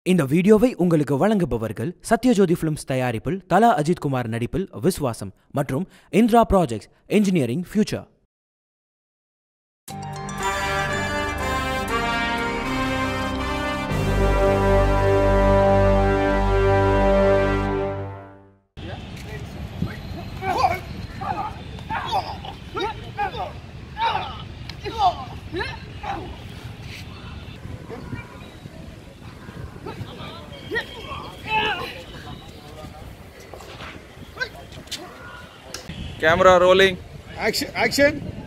இந்த வீடியோவை உங்களுக்கு வழங்குபவர்கள் சத்யஜோதி ஃபிலிம்ஸ் தயாரிப்பில் தலா அஜித் குமார் நடிப்பில் விஸ்வாசம் மற்றும் Indira projects engineering future. Camera rolling. Action!